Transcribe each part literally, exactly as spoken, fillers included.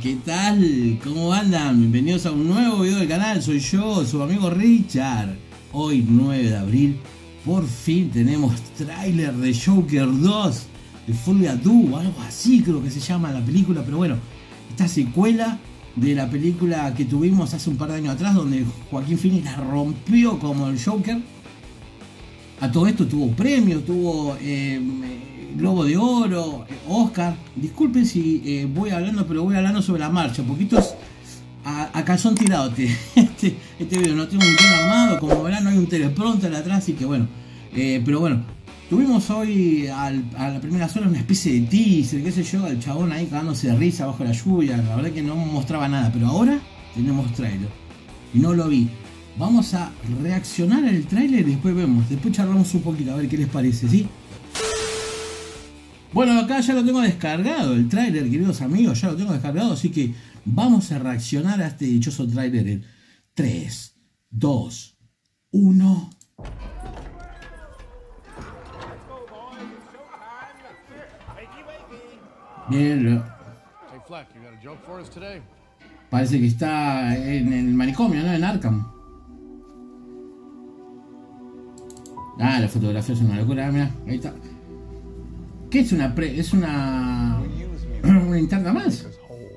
¿qué tal? ¿Cómo andan? Bienvenidos a un nuevo video del canal, soy yo, su amigo Richard. Hoy nueve de abril, por fin tenemos tráiler de Joker dos, de Folie à Deux, o algo así creo que se llama la película, pero bueno, esta secuela de la película que tuvimos hace un par de años atrás, donde Joaquín Phoenix la rompió como el Joker. A todo esto tuvo premios, tuvo eh, Globo de Oro, Oscar. Disculpen si eh, voy hablando, pero voy hablando sobre la marcha. Poquitos a, a calzón tirado este, este, este video. No tengo un guión armado, como verán no hay un teleprompter atrás, así que bueno. Eh, pero bueno, tuvimos hoy al, a la primera sola una especie de teaser, qué sé yo, el chabón ahí cagándose de risa bajo la lluvia. La verdad que no mostraba nada, pero ahora tenemos trailer. Y no lo vi. Vamos a reaccionar al tráiler y después vemos. Después charlamos un poquito a ver qué les parece, ¿sí? Bueno, acá ya lo tengo descargado el tráiler, queridos amigos. Ya lo tengo descargado, así que vamos a reaccionar a este dichoso tráiler en tres, dos, uno. Bien. Parece que está en el manicomio, ¿no? En Arkham. Ah, la fotografía es una locura, mira, ahí está. ¿Qué es una pre? Es una... una interna más?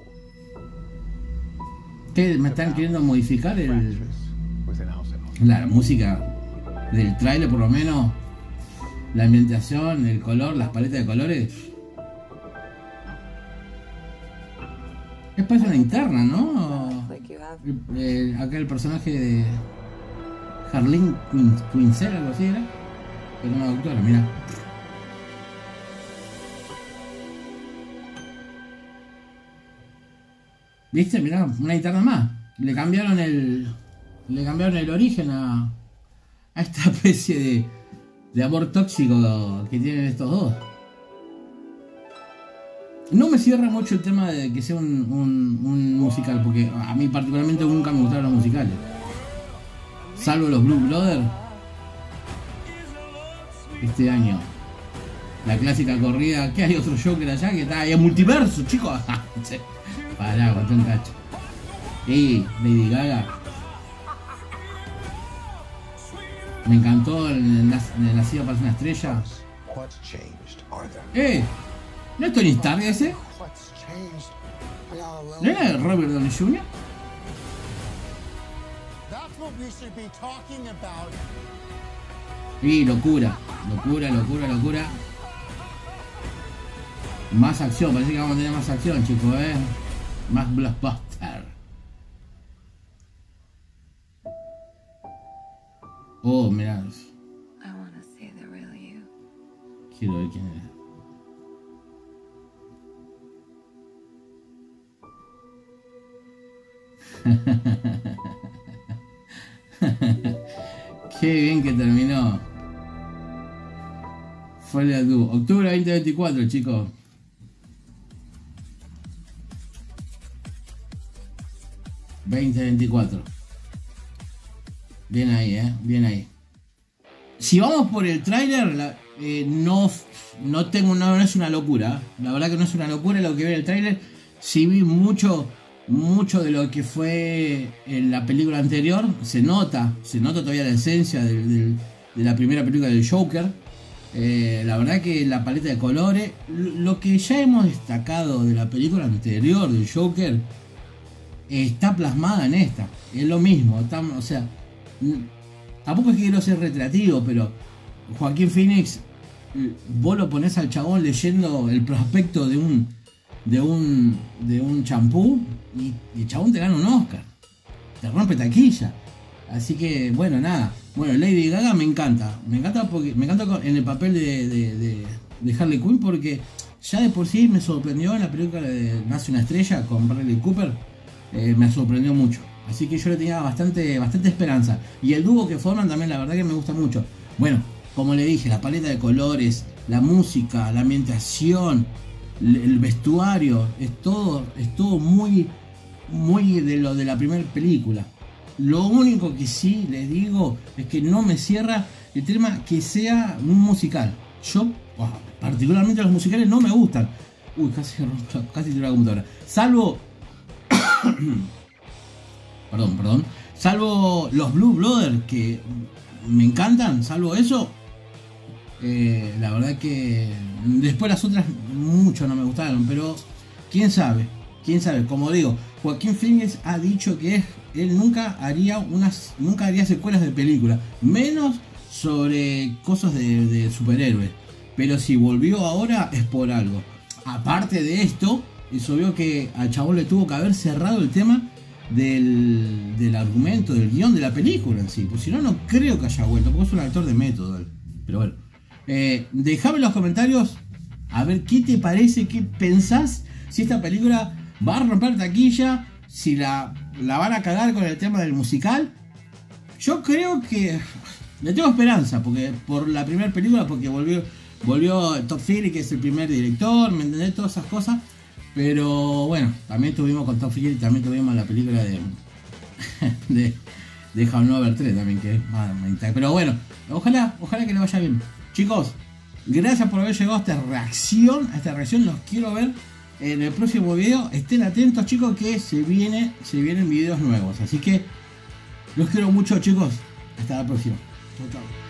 ¿Qué? ¿Me están queriendo modificar el... la música del tráiler por lo menos? La ambientación, el color, las paletas de colores. Es para una interna, ¿no? Eh, acá el personaje de... Harleen Quinzel, algo así era. Pero una doctora, mira. ¿Viste? Mirá, una interna más. Le cambiaron el. Le cambiaron el origen a. A esta especie de. De amor tóxico que tienen estos dos. No me cierra mucho el tema de que sea un, un, un musical, porque a mí particularmente nunca me gustaron los musicales. Salvo los Blue Brothers este año. La clásica corrida. ¿Qué hay otro Joker allá? Que está ahí en multiverso, chicos. Pará, aguantó un cacho. Y Lady Gaga. Me encantó el nacido para una estrella. Eh, ¿no es Tony Stark ese? ¿No era Robert Downey junior? Y locura, locura, locura, locura. Más acción, parece que vamos a tener más acción, chicos, eh. Más blockbuster. Oh, mirá. Quiero ver quién es. Qué bien que terminó. Folie à Deux, octubre veinte veinticuatro, chicos. veinte veinticuatro. Bien ahí, eh. Bien ahí. Si vamos por el tráiler, eh, no, no tengo no, no es una locura. La verdad que no es una locura lo que ve el tráiler. Si vi mucho. Mucho de lo que fue en la película anterior se nota, se nota todavía la esencia de, de, de la primera película del Joker. Eh, la verdad que la paleta de colores, lo que ya hemos destacado de la película anterior del Joker, eh, está plasmada en esta. Es lo mismo, está, o sea, tampoco es que quiero ser retrativo, pero Joaquín Phoenix, vos lo ponés al chabón leyendo el prospecto de un de un de un champú y, y el chabón te gana un Oscar, te rompe taquilla. Así que bueno, nada, bueno, Lady Gaga me encanta, me encanta porque me encanta en el papel de, de, de, de Harley Quinn, porque ya de por sí me sorprendió en la película de Nace una estrella con Bradley Cooper, eh, me sorprendió mucho, así que yo le tenía bastante bastante esperanza, y el dúo que forman también la verdad que me gusta mucho. Bueno, como le dije, la paleta de colores, la música, la ambientación, el vestuario, es todo, es todo muy, muy de lo de la primera película. Lo único que sí les digo es que no me cierra el tema que sea un musical. Yo, oh, particularmente los musicales no me gustan. Uy, casi, casi tiré la computadora. Salvo Perdón, perdón. Salvo los Blue Brothers, que me encantan, salvo eso, eh, la verdad que después las otras mucho no me gustaron, pero quién sabe, quién sabe. Como digo, Joaquín Phoenix ha dicho que él nunca haría unas, nunca haría secuelas de películas, menos sobre cosas de, de superhéroes. Pero si volvió ahora es por algo. Aparte de esto, es obvio que al chabón le tuvo que haber cerrado el tema del, del argumento, del guión de la película en sí. Pues si no, no creo que haya vuelto, porque es un actor de método él. Pero bueno, eh, dejame en los comentarios a ver qué te parece, qué pensás, si esta película va a romper taquilla, si la, la van a cagar con el tema del musical. Yo creo que le tengo esperanza, porque por la primera película, porque volvió, volvió Todd Phillips, que es el primer director, ¿me entendés? Todas esas cosas. Pero bueno, también tuvimos con Todd Phillips, también tuvimos la película de de, de Hanover tres también, que es más. Pero bueno, ojalá, ojalá que le vaya bien. Chicos, gracias por haber llegado a esta reacción, a esta reacción, los quiero ver en el próximo video. Estén atentos, chicos, que se viene, se vienen videos nuevos. Así que los quiero mucho, chicos. Hasta la próxima. Chau, chau.